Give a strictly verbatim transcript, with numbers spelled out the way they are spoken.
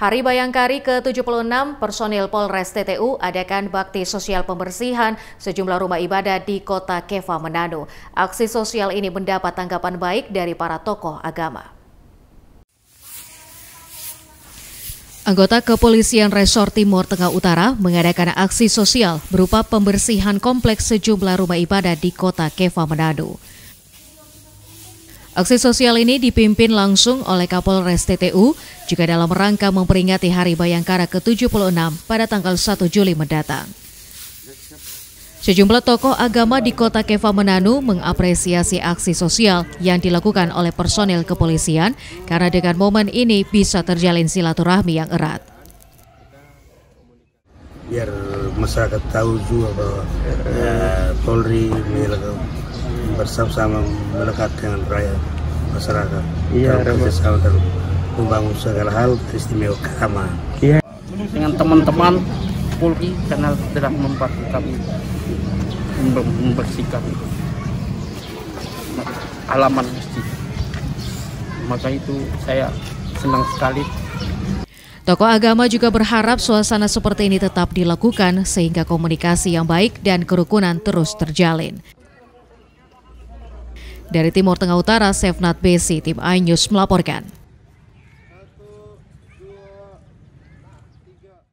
Hari Bayangkari ke tujuh puluh enam, personil Polres T T U adakan bakti sosial pembersihan sejumlah rumah ibadah di Kota Keva, Manado. Aksi sosial ini mendapat tanggapan baik dari para tokoh agama. Anggota Kepolisian Resor Timur Tengah Utara mengadakan aksi sosial berupa pembersihan kompleks sejumlah rumah ibadah di Kota Keva, Manado. Aksi sosial ini dipimpin langsung oleh Kapolres T T U juga dalam rangka memperingati Hari Bayangkara ke tujuh puluh enam pada tanggal satu Juli mendatang. Sejumlah tokoh agama di Kota Keva, Manado mengapresiasi aksi sosial yang dilakukan oleh personel kepolisian karena dengan momen ini bisa terjalin silaturahmi yang erat. Biar masyarakat tahu juga bahwa eh, Polri bersama-sama melekat dengan rakyat masyarakat. Iya, bersama dalam membangun segala hal istimewa agama. Iya. Dengan teman-teman Polri karena telah membantu kami membersihkan halaman masjid. Maka itu saya senang sekali. Tokoh agama juga berharap suasana seperti ini tetap dilakukan sehingga komunikasi yang baik dan kerukunan terus terjalin. Dari Timur Tengah Utara, Sefnat Besi, Tim iNews melaporkan.